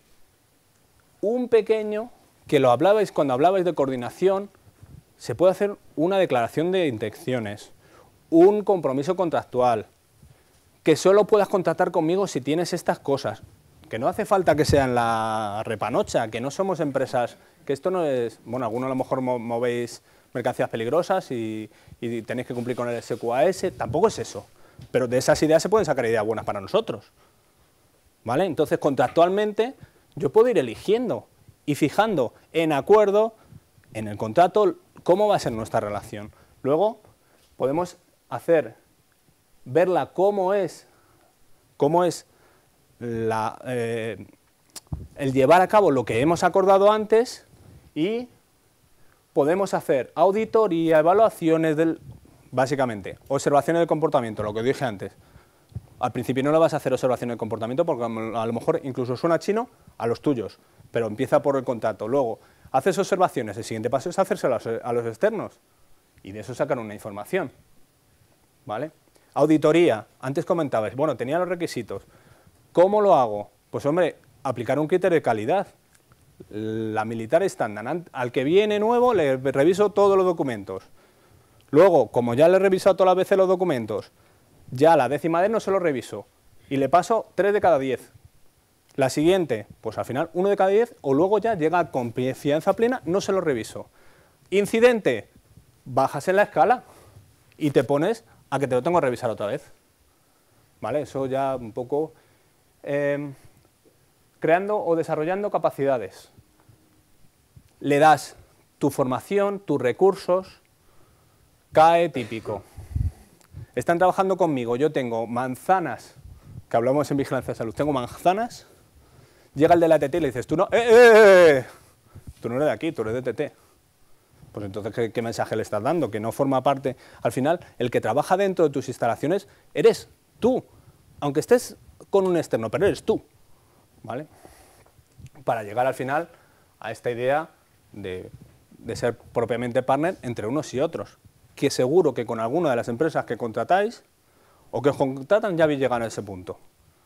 Speaker 2: un pequeño, que lo hablabais cuando hablabais de coordinación, se puede hacer una declaración de intenciones, un compromiso contractual, que solo puedas contratar conmigo si tienes estas cosas, que no hace falta que sean la repanocha, que no somos empresas, que esto no es, bueno, algunos a lo mejor mo movéis mercancías peligrosas y, y tenéis que cumplir con el S Q A S, tampoco es eso, pero de esas ideas se pueden sacar ideas buenas para nosotros, ¿vale? Entonces, contractualmente, yo puedo ir eligiendo y fijando en acuerdo, en el contrato, cómo va a ser nuestra relación. Luego, podemos hacer, verla cómo es, cómo es la, eh, el llevar a cabo lo que hemos acordado antes y podemos hacer auditoría, evaluaciones del, básicamente, observaciones del comportamiento, lo que dije antes. Al principio no le vas a hacer observaciones del comportamiento porque a lo mejor incluso suena chino a los tuyos, pero empieza por el contrato. Luego, haces observaciones, el siguiente paso es hacérselas a los externos y de eso sacar una información, ¿vale? Auditoría, antes comentabais, bueno, tenía los requisitos. ¿Cómo lo hago? Pues hombre, aplicar un criterio de calidad. La militar estándar, al que viene nuevo le reviso todos los documentos. Luego, como ya le he revisado todas las veces los documentos, ya la décima vez no se lo reviso y le paso tres de cada diez. La siguiente, pues al final uno de cada diez o luego ya llega con confianza plena, no se lo reviso. Incidente, bajas en la escala y te pones a que te lo tengo que revisar otra vez. ¿Vale? Eso ya un poco eh, creando o desarrollando capacidades. Le das tu formación, tus recursos, C A E típico. Están trabajando conmigo, yo tengo manzanas, que hablamos en vigilancia de salud, tengo manzanas, llega el de la T T y le dices, tú no, ¡eh, eh, eh! Tú no eres de aquí, tú eres de T T. Pues entonces, ¿qué, qué mensaje le estás dando? Que no forma parte, al final, el que trabaja dentro de tus instalaciones eres tú, aunque estés con un externo, pero eres tú, ¿vale? Para llegar al final a esta idea de, de ser propiamente partner entre unos y otros, que seguro que con alguna de las empresas que contratáis o que os contratan ya habéis llegado a ese punto.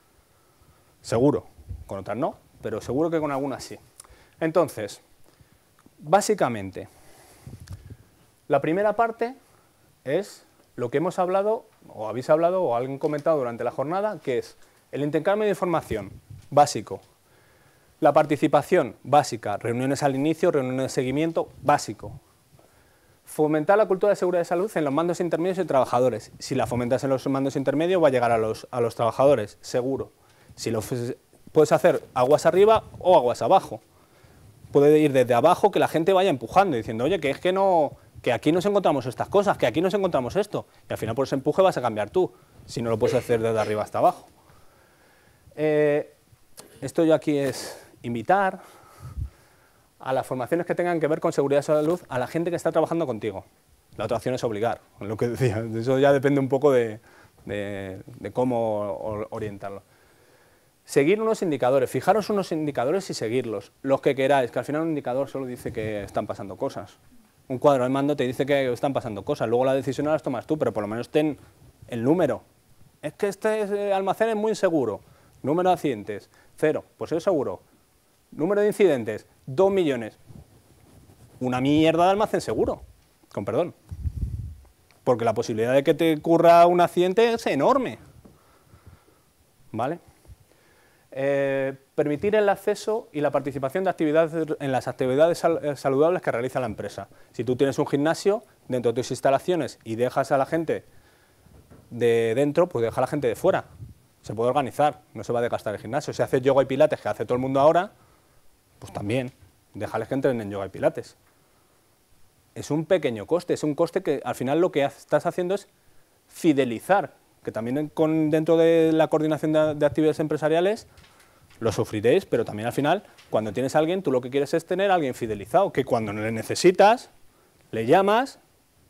Speaker 2: Seguro, con otras no, pero seguro que con algunas sí. Entonces, básicamente, la primera parte es lo que hemos hablado, o habéis hablado, o alguien comentado durante la jornada, que es el intercambio de información, básico. La participación, básica, reuniones al inicio, reuniones de seguimiento, básico. Fomentar la cultura de seguridad de salud en los mandos intermedios y trabajadores. Si la fomentas en los mandos intermedios va a llegar a los, a los trabajadores, seguro. Si lo puedes hacer aguas arriba o aguas abajo. Puede ir desde abajo que la gente vaya empujando, diciendo, oye, que es que no, que aquí nos encontramos estas cosas, que aquí nos encontramos esto. Y al final por ese empuje vas a cambiar tú, si no lo puedes hacer desde arriba hasta abajo. Eh, esto yo aquí es invitar a las formaciones que tengan que ver con seguridad de salud a la gente que está trabajando contigo. La otra opción es obligar, lo que decía, eso ya depende un poco de, de, de cómo orientarlo. Seguir unos indicadores, fijaros unos indicadores y seguirlos, los que queráis, que al final un indicador solo dice que están pasando cosas. Un cuadro de mando te dice que están pasando cosas, luego la decisión la las tomas tú, pero por lo menos ten el número. Es que este almacén es muy inseguro, número de accidentes, cero, pues es seguro. Número de incidentes, dos millones. Una mierda de almacén seguro, con perdón. Porque la posibilidad de que te ocurra un accidente es enorme. ¿Vale? Eh, permitir el acceso y la participación de actividades en las actividades sal saludables que realiza la empresa. Si tú tienes un gimnasio dentro de tus instalaciones y dejas a la gente de dentro, pues deja a la gente de fuera. Se puede organizar, no se va a desgastar el gimnasio. Si haces yoga y pilates, que hace todo el mundo ahora, pues también, déjales que entren en yoga y pilates. Es un pequeño coste, es un coste que al final lo que estás haciendo es fidelizar, que también con, dentro de la coordinación de, de actividades empresariales lo sufriréis, pero también al final, cuando tienes a alguien, tú lo que quieres es tener a alguien fidelizado, que cuando le necesitas, le llamas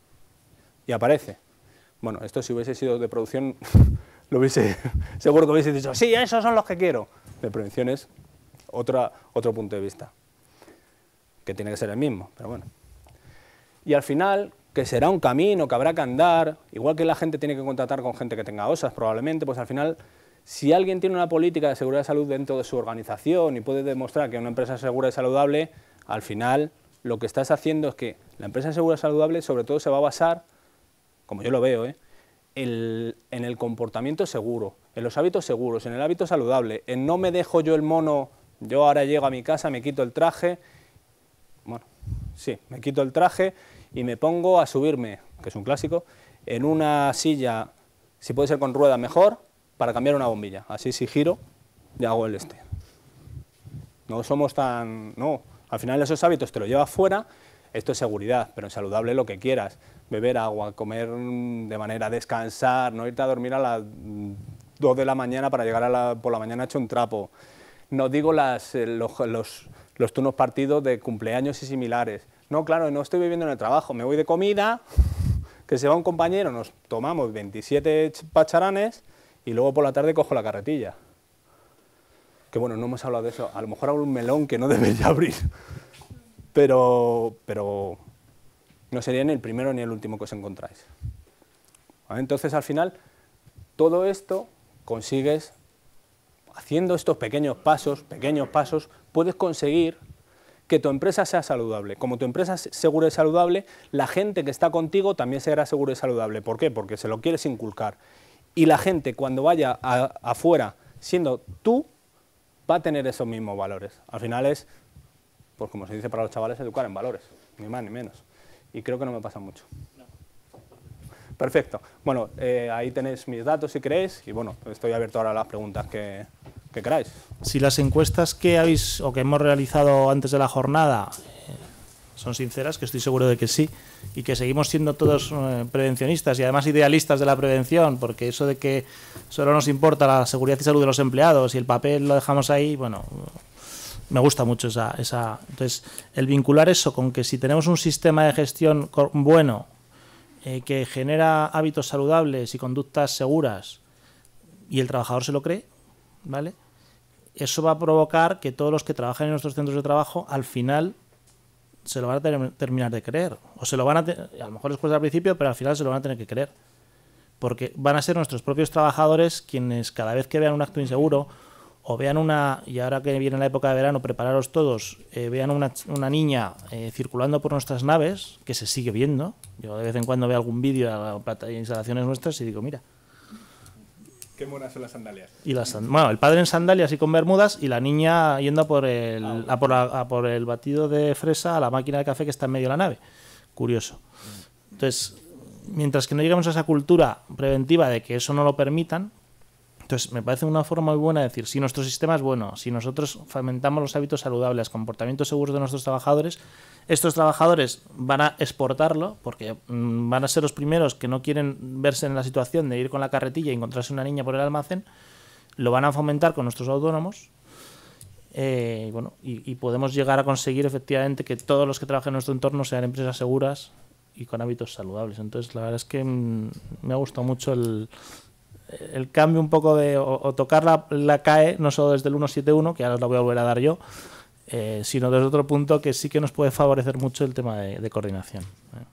Speaker 2: y aparece. Bueno, esto si hubiese sido de producción, lo hubiese, seguro que hubiese dicho, sí, esos son los que quiero. De prevención es otra, otro punto de vista, que tiene que ser el mismo, pero bueno. Y al final, que será un camino, que habrá que andar, igual que la gente tiene que contratar con gente que tenga O S A S probablemente, pues al final Si alguien tiene una política de seguridad y salud dentro de su organización y puede demostrar que una empresa es segura y saludable, al final lo que estás haciendo es que la empresa segura y saludable sobre todo se va a basar, como yo lo veo, ¿eh? el, en el comportamiento seguro, en los hábitos seguros, en el hábito saludable, en no me dejo yo el mono, yo ahora llego a mi casa, me quito el traje, bueno, sí, me quito el traje y me pongo a subirme, que es un clásico, en una silla, si puede ser con rueda mejor, para cambiar una bombilla. Así si giro, ya hago el este. No somos tan... no, al final esos hábitos te los llevas fuera, esto es seguridad, pero en saludable lo que quieras. Beber agua, comer de manera descansar, no irte a dormir a las dos de la mañana para llegar a la, por la mañana hecho un trapo. No digo las, los, los, los turnos partidos de cumpleaños y similares. No, claro, no estoy viviendo en el trabajo, me voy de comida, que se va un compañero, nos tomamos veintisiete pacharanes y luego por la tarde cojo la carretilla. Que bueno, no hemos hablado de eso, a lo mejor abro un melón que no debería abrir, pero, pero no sería ni el primero ni el último que os encontráis. ¿Vale? Entonces al final, todo esto consigues, haciendo estos pequeños pasos, pequeños pasos, puedes conseguir que tu empresa sea saludable. Como tu empresa es segura y saludable, la gente que está contigo también será segura y saludable. ¿Por qué? Porque se lo quieres inculcar. Y la gente, cuando vaya a, afuera, siendo tú, va a tener esos mismos valores. Al final es, pues como se dice para los chavales, educar en valores, ni más ni menos. Y creo que no me pasa mucho. No. Perfecto. Bueno, eh, ahí tenéis mis datos si queréis, y bueno, estoy abierto ahora a las preguntas que, que queráis.
Speaker 1: Si las encuestas que habéis o que hemos realizado antes de la jornada eh, son sinceras, que estoy seguro de que sí, y que seguimos siendo todos eh, prevencionistas y además idealistas de la prevención, porque eso de que solo nos importa la seguridad y salud de los empleados y el papel lo dejamos ahí, bueno, me gusta mucho esa... esa entonces, el vincular eso con que si tenemos un sistema de gestión bueno, eh, que genera hábitos saludables y conductas seguras, y el trabajador se lo cree, ¿vale? Eso va a provocar que todos los que trabajan en nuestros centros de trabajo, al final, se lo van a ter terminar de creer. O se lo van a, a lo mejor les cuesta al principio, pero al final se lo van a tener que creer. Porque van a ser nuestros propios trabajadores quienes cada vez que vean un acto inseguro o vean una, y ahora que viene la época de verano, prepararos todos, eh, vean una, una niña eh, circulando por nuestras naves, que se sigue viendo. Yo de vez en cuando veo algún vídeo de instalaciones nuestras y digo, mira.
Speaker 2: Qué buenas son las sandalias.
Speaker 1: Y las, bueno, el padre en sandalias y con bermudas y la niña yendo a por, el, ah, bueno. a, por la, a por el batido de fresa a la máquina de café que está en medio de la nave. Curioso. Entonces, mientras que no lleguemos a esa cultura preventiva de que eso no lo permitan, entonces me parece una forma muy buena de decir, si nuestro sistema es bueno, si nosotros fomentamos los hábitos saludables, comportamientos seguros de nuestros trabajadores, estos trabajadores van a exportarlo, porque mmm, van a ser los primeros que no quieren verse en la situación de ir con la carretilla y encontrarse una niña por el almacén, lo van a fomentar con nuestros autónomos, eh, y, bueno, y, y podemos llegar a conseguir efectivamente que todos los que trabajen en nuestro entorno sean empresas seguras y con hábitos saludables. Entonces la verdad es que mmm, me ha gustado mucho el... el cambio un poco de o, o tocar la, la C A E no solo desde el ciento setenta y uno, que ahora os la voy a volver a dar yo, eh, sino desde otro punto que sí que nos puede favorecer mucho el tema de, de coordinación. ¿eh?